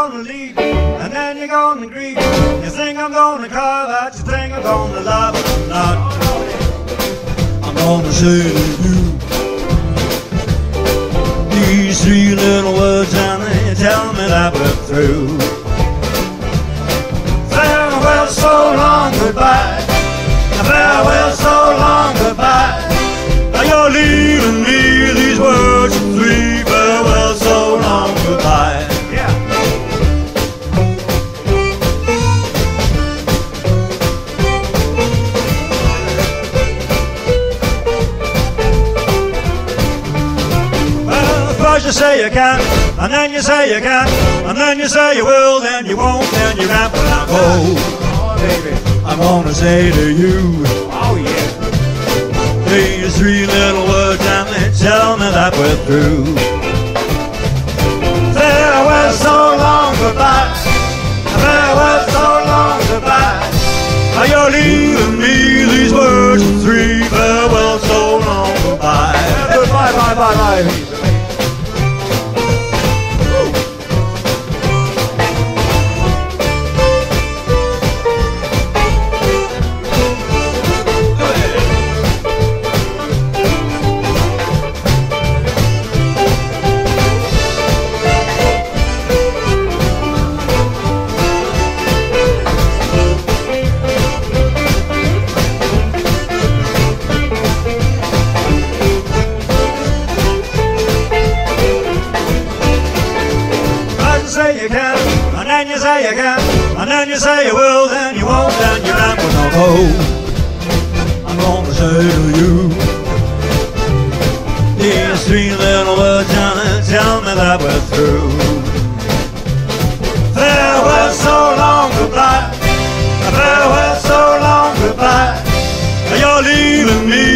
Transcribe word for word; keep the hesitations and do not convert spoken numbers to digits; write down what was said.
gonna leave, and then you're gonna grieve. You think I'm gonna carve out, you think I'm gonna love, but I'm not. I'm gonna say to you these three little words, and they tell me that we're through. Farewell, so long, goodbye. Farewell, so long, goodbye. Now you're leaving me these words of three. Farewell, so long, goodbye. Yeah. Well, first you say you can, and then you say you can't, and then you say you will, then you won't, then you can't. But now go, oh, baby, I'm gonna say to you, oh yeah, these three little words, and they tell me that we're through. Farewell, so long, goodbye. Farewell, so long, goodbye. Now you're leaving me these words of three. Farewell, so long, goodbye. Goodbye, bye, bye, bye. Say you can, and then you say you can, and then you say you will, then you won't, then you can't. But no, oh, I'm gonna say to you these three little words, and they tell me that we're through. Farewell, so long, goodbye. Farewell, so long, goodbye. You're leaving me